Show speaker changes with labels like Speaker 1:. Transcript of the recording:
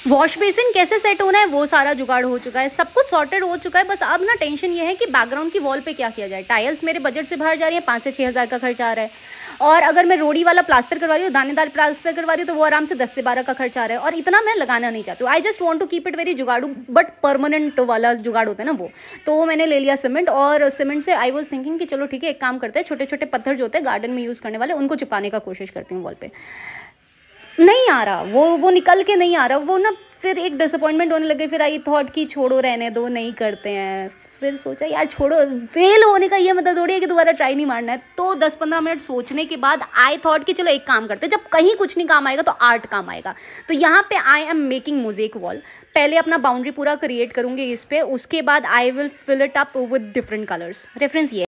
Speaker 1: Wash basin कैसे set होना है वो सारा जुगाड़ हो चुका है, सब कुछ सॉर्टेड हो चुका है। बस अब ना टेंशन ये है कि बैकग्राउंड की वॉल पे क्या किया जाए। टाइल्स मेरे बजट से बाहर जा रही है, 5 से 6 हज़ार का खर्चा आ रहा है। और अगर मैं रोड़ी वाला प्लास्टर करवा रही हूँ, दानेदार प्लास्टर करवा रही हूँ, तो वो आराम से 10 से 12 का खर्चा आ रहा है। और इतना मैं लगाना नहीं चाहती हूँ। I just want to keep it very जुगाड़ू, बट परमानेंट वाला जुगाड़ होता है ना वो। तो वो मैंने ले लिया सीमेंट, और सीमेंट से आई वॉज थिंकिंग कि चलो ठीक है, एक काम करते हैं, छोटे छोटे पत्थर जो होते हैं गार्डन में यूज़ करने वाले, उनको चिपकाने का कोशिश करती हूँ वॉल पे। नहीं आ रहा वो निकल के नहीं आ रहा वो ना। फिर एक डिसअपॉइंटमेंट होने लगे। फिर आई थॉट कि छोड़ो, रहने दो, नहीं करते हैं। फिर सोचा यार छोड़ो, फेल होने का ये मतलब थोड़ी है कि दोबारा ट्राई नहीं मारना है। तो 10-15 मिनट सोचने के बाद आई थॉट कि चलो एक काम करते हैं, जब कहीं कुछ नहीं काम आएगा तो आर्ट काम आएगा। तो यहाँ पे I am making mosaic wall. पहले अपना बाउंड्री पूरा क्रिएट करूँगी इस पर, उसके बाद I will fill it up with different colours. Reference ये